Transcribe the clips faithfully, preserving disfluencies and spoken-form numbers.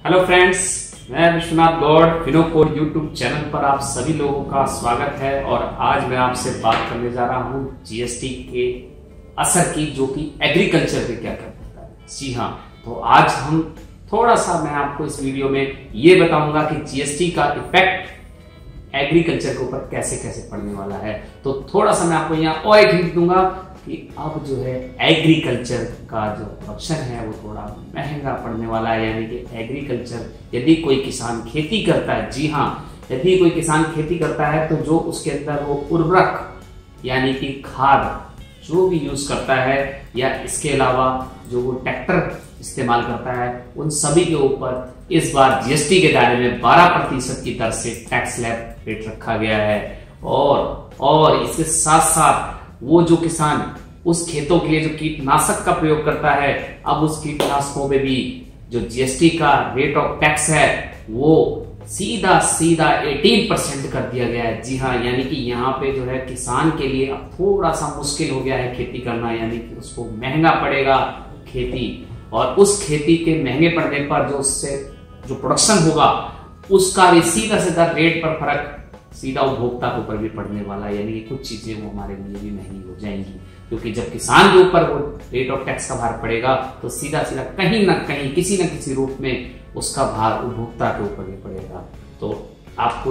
Hello friends, मैं Vishwanath Gaur Finocode YouTube channel पर आप सभी लोगों का स्वागत है। और आज मैं आपसे बात करने जा रहा हूं जीएसटी के असर की, जो कि एग्रीकल्चर पे क्या करता है। जी हाँ, तो आज हम थोड़ा सा मैं आपको इस वीडियो में ये बताऊंगा कि जीएसटी का इफेक्ट एग्रीकल्चर के ऊपर कैसे कैसे पड़ने वाला है। तो थोड़ा सा मैं आपको यहाँ और एक हिंट दूंगा कि अब जो है एग्रीकल्चर का जो प्रोडक्शन है वो थोड़ा महंगा पड़ने वाला है। यानी कि एग्रीकल्चर, यदि कोई किसान खेती करता है, जी हाँ, यदि कोई किसान खेती करता है तो जो उसके अंदर वो उर्वरक यानी कि खाद जो भी यूज करता है, या इसके अलावा जो वो ट्रैक्टर इस्तेमाल करता है, उन सभी के ऊपर इस बार जीएसटी के दायरे में बारह प्रतिशत की दर से टैक्स स्लैब रेट रखा गया है। और और इसके साथ साथ वो जो किसान उस खेतों के लिए जो कीटनाशक का प्रयोग करता है, अब उस कीटनाशकों में भी जो जीएसटी का रेट ऑफ टैक्स है वो सीधा सीधा अठारह परसेंट कर दिया गया है। जी हाँ, यानी कि यहाँ पे जो है किसान के लिए अब थोड़ा सा मुश्किल हो गया है खेती करना, यानी कि उसको महंगा पड़ेगा खेती। और उस खेती के महंगे पड़ने पर जो उससे जो प्रोडक्शन होगा उसका भी सीधा सीधा रेट पर फर्क सीधा उपभोक्ता के ऊपर भी पड़ने वाला है। यानी कि कुछ चीजें वो हमारे लिए भी महंगी हो जाएंगी, क्योंकि जब किसान के ऊपर वो रेट ऑफ टैक्स का भार पड़ेगा तो सीधा सीधा कहीं ना कहीं किसी न किसी रूप में उसका भार उपभोक्ता के ऊपर भी पड़ेगा। तो आपको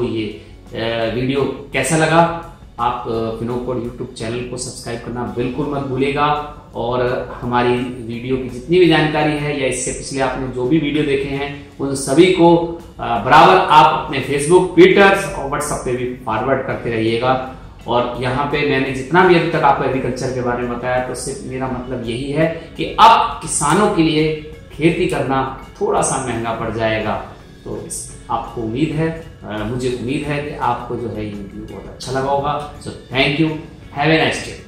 ये वीडियो कैसा लगा? आप फिनोकोड यूट्यूब चैनल को सब्सक्राइब करना बिल्कुल मत भूलिएगा। और हमारी वीडियो की जितनी भी जानकारी है, या इससे पिछले आपने जो भी वीडियो देखे हैं, उन सभी को बराबर आप अपने फेसबुक, ट्विटर और व्हाट्सएप पे भी फॉरवर्ड करते रहिएगा। और यहाँ पे मैंने जितना भी अभी तक आपको एग्रीकल्चर के बारे में बताया, तो सिर्फ मेरा मतलब यही है कि अब किसानों के लिए खेती करना थोड़ा सा महंगा पड़ जाएगा। तो आपको उम्मीद है, मुझे उम्मीद है कि आपको जो है ये वीडियो बहुत अच्छा लगा होगा। So thank you, have a nice day.